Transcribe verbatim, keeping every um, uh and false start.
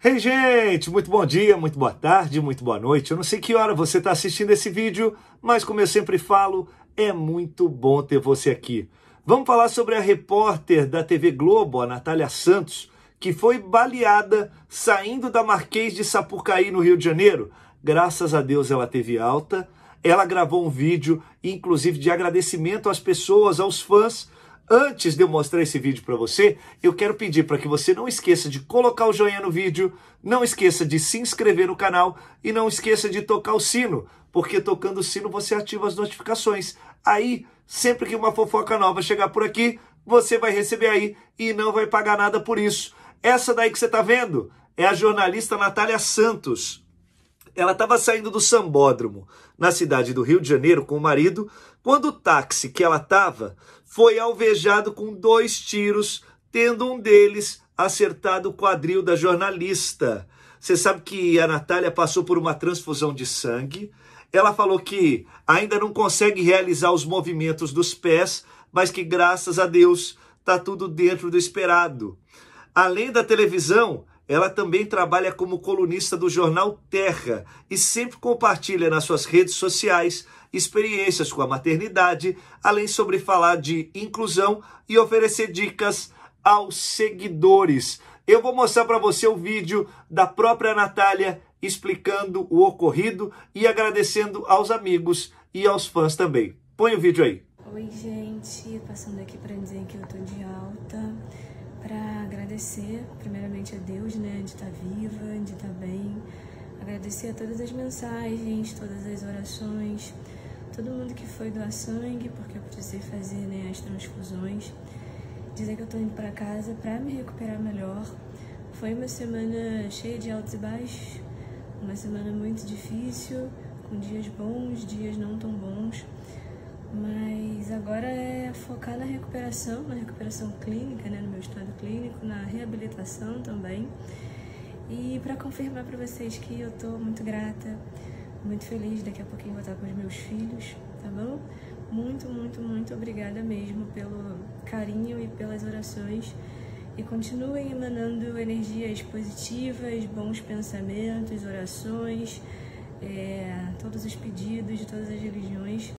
Hey, gente! Muito bom dia, muito boa tarde, muito boa noite. Eu não sei que hora você está assistindo esse vídeo, mas como eu sempre falo, é muito bom ter você aqui. Vamos falar sobre a repórter da T V Globo, a Natália Santos, que foi baleada saindo da Marquês de Sapucaí, no Rio de Janeiro. Graças a Deus ela teve alta. Ela gravou um vídeo, inclusive, de agradecimento às pessoas, aos fãs. Antes de eu mostrar esse vídeo para você, eu quero pedir para que você não esqueça de colocar o joinha no vídeo, não esqueça de se inscrever no canal e não esqueça de tocar o sino, porque tocando o sino você ativa as notificações. Aí, sempre que uma fofoca nova chegar por aqui, você vai receber aí e não vai pagar nada por isso. Essa daí que você está vendo é a jornalista Natália Santos. Ela estava saindo do Sambódromo, na cidade do Rio de Janeiro, com o marido, quando o táxi que ela estava foi alvejado com dois tiros, tendo um deles acertado o quadril da jornalista. Você sabe que a Natália passou por uma transfusão de sangue. Ela falou que ainda não consegue realizar os movimentos dos pés, mas que, graças a Deus, está tudo dentro do esperado. Além da televisão, ela também trabalha como colunista do jornal Terra e sempre compartilha nas suas redes sociais experiências com a maternidade, além sobre falar de inclusão e oferecer dicas aos seguidores. Eu vou mostrar para você o vídeo da própria Natália explicando o ocorrido e agradecendo aos amigos e aos fãs também. Põe o vídeo aí. Oi, gente, passando aqui para dizer que eu tô de alta, para agradecer primeiramente a Deus, né, de estar viva, de estar bem, agradecer a todas as mensagens, todas as orações, todo mundo que foi doar sangue, porque eu precisei fazer, né, as transfusões, dizer que eu tô indo para casa para me recuperar melhor. Foi uma semana cheia de altos e baixos, uma semana muito difícil, com dias bons, dias não tão bons, mas agora é focar na recuperação, na recuperação clínica, né, no meu estado clínico, na reabilitação também. E para confirmar para vocês que eu tô muito grata, muito feliz, daqui a pouquinho vou estar com os meus filhos, tá bom? Muito, muito, muito obrigada mesmo pelo carinho e pelas orações. E continuem emanando energias positivas, bons pensamentos, orações, é, todos os pedidos de todas as religiões.